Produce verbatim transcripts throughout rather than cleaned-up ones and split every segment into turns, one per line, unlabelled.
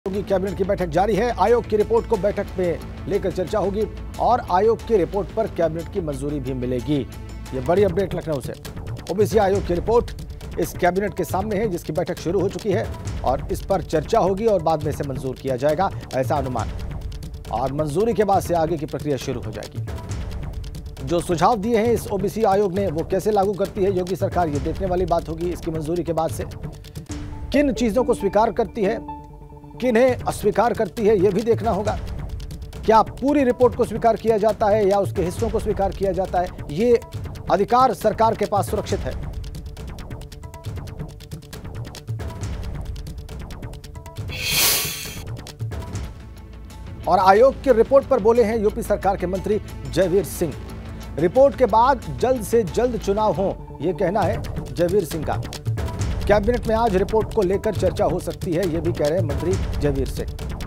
होगी। कैबिनेट की बैठक जारी है। आयोग की रिपोर्ट को बैठक में लेकर चर्चा होगी और आयोग की रिपोर्ट पर कैबिनेट की मंजूरी भी मिलेगी। ये बड़ी अपडेट लखनऊ से। ओबीसी आयोग की रिपोर्ट इस कैबिनेट के सामने है, जिसकी बैठक शुरू हो चुकी है और इस पर चर्चा होगी और बाद में इसे मंजूर किया जाएगा, ऐसा अनुमान। और मंजूरी के बाद से आगे की प्रक्रिया शुरू हो जाएगी। जो सुझाव दिए हैं इस ओबीसी आयोग ने, वो कैसे लागू करती है योगी सरकार, ये देखने वाली बात होगी। इसकी मंजूरी के बाद से किन चीजों को स्वीकार करती है, किन्हें अस्वीकार करती है, यह भी देखना होगा। क्या पूरी रिपोर्ट को स्वीकार किया जाता है या उसके हिस्सों को स्वीकार किया जाता है, ये अधिकार सरकार के पास सुरक्षित है। और आयोग की रिपोर्ट पर बोले हैं यूपी सरकार के मंत्री जयवीर सिंह। रिपोर्ट के बाद जल्द से जल्द चुनाव हो, यह कहना है जयवीर सिंह का। कैबिनेट में आज रिपोर्ट को लेकर चर्चा हो सकती है, यह भी कह रहे हैं मंत्री जयवीर सिंह।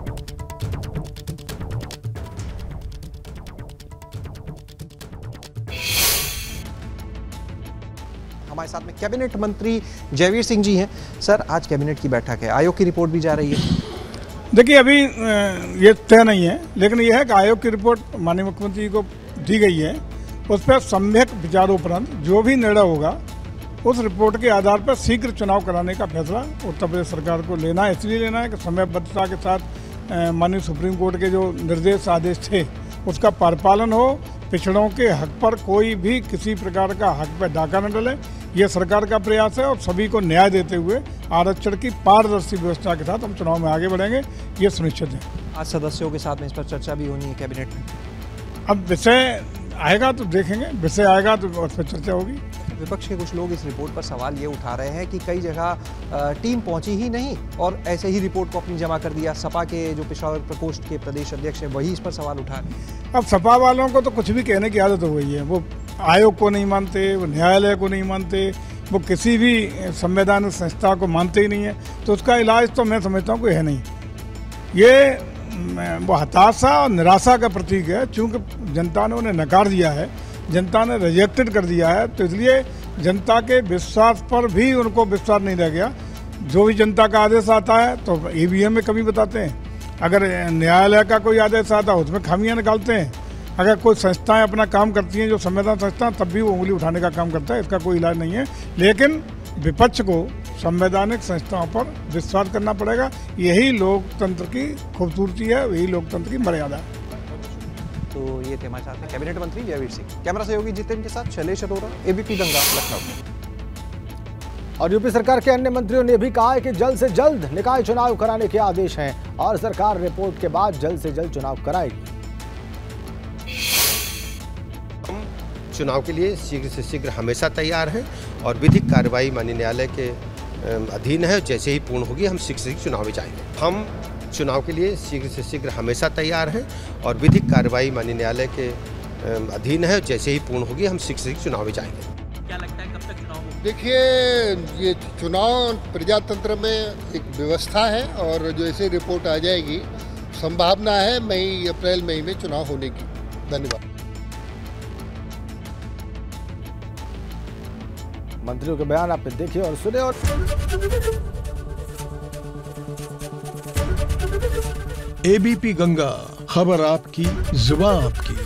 हमारे साथ में कैबिनेट मंत्री जयवीर सिंह जी हैं। सर, आज कैबिनेट की बैठक है, आयोग की रिपोर्ट भी जा रही है।
देखिए, अभी ये तय नहीं है, लेकिन यह है कि आयोग की रिपोर्ट माननीय मुख्यमंत्री जी को दी गई है। उस पर सम्यक विचारोपरांत जो भी निर्णय होगा, उस रिपोर्ट के आधार पर शीघ्र चुनाव कराने का फैसला उत्तर प्रदेश सरकार को लेना है। इसलिए लेना है कि समयबद्धता के साथ माननीय सुप्रीम कोर्ट के जो निर्देश आदेश थे, उसका परिपालन हो। पिछड़ों के हक पर कोई भी किसी प्रकार का हक पर डाका न डले, ये सरकार का प्रयास है। और सभी को न्याय देते हुए आरक्षण की पारदर्शी व्यवस्था के साथ हम चुनाव में आगे बढ़ेंगे, ये सुनिश्चित है।
आज सदस्यों के साथ में इस पर चर्चा भी होनी है कैबिनेट में।
अब विषय आएगा तो देखेंगे, विषय आएगा तो उस पर चर्चा होगी।
विपक्ष के कुछ लोग इस रिपोर्ट पर सवाल ये उठा रहे हैं कि कई जगह टीम पहुंची ही नहीं और ऐसे ही रिपोर्ट को अपनी जमा कर दिया। सपा के जो पिछड़ा प्रकोष्ठ के प्रदेश अध्यक्ष हैं, वही इस पर सवाल उठा रहे हैं।
अब सपा वालों को तो कुछ भी कहने की आदत हो गई है। वो आयोग को नहीं मानते, वो न्यायालय को नहीं मानते, वो किसी भी संवैधानिक संस्था को मानते ही नहीं है। तो उसका इलाज तो मैं समझता हूँ कोई है नहीं। ये वो हताशा और निराशा का प्रतीक है। चूँकि जनता ने उन्हें नकार दिया है, जनता ने रिजेक्टेड कर दिया है, तो इसलिए जनता के विश्वास पर भी उनको विश्वास नहीं रह गया। जो भी जनता का आदेश आता है तो ईवीएम में कमी बताते हैं, अगर न्यायालय का कोई आदेश आता है उसमें खामियां निकालते हैं, अगर कोई संस्थाएं अपना काम करती हैं जो संविधान संस्था, तब भी वो उंगली उठाने का काम करता है। इसका कोई इलाज नहीं है। लेकिन विपक्ष को संवैधानिक संस्थाओं पर विश्वास करना पड़ेगा। यही लोकतंत्र की खूबसूरती है, यही लोकतंत्र की मर्यादा है।
तो ये थे हमारे साथ में कैबिनेट मंत्री जयवीर सिंह। कैमरा सहयोगी जितेंद्र के साथ शैलेश अरोरा, एबीपी गंगा, लखनऊ।
और यूपी सरकार के अन्य मंत्रियों ने भी कहा है कि जल्द से जल्द निकाय चुनाव कराने के आदेश हैं और सरकार रिपोर्ट के बाद जल्द से जल्द चुनाव कराएगी।
हम चुनाव के लिए शीघ्र से शीघ्र हमेशा तैयार हैं और विधिक कार्रवाई माननीय न्यायालय के अधीन है। जैसे ही पूर्ण होगी हम शीघ्र से शीघ्र चुनाव में जाएंगे। हम चुनाव के लिए शीघ्र से शीघ्र हमेशा तैयार हैं और विधिक कार्रवाई माननीय न्यायालय के अधीन है। जैसे ही पूर्ण होगी हम शीघ्र से शीघ्र चुनाव में जाएंगे।
क्या लगता है कब तक चुनाव होगा?
देखिए, ये चुनाव प्रजातंत्र में एक व्यवस्था है और जैसे रिपोर्ट आ जाएगी, संभावना है मई अप्रैल मई में चुनाव होने की। धन्यवाद।
मंत्रियों के बयान आपने देखे और सुने। और
एबीपी गंगा, खबर आपकी, जुबान आपकी।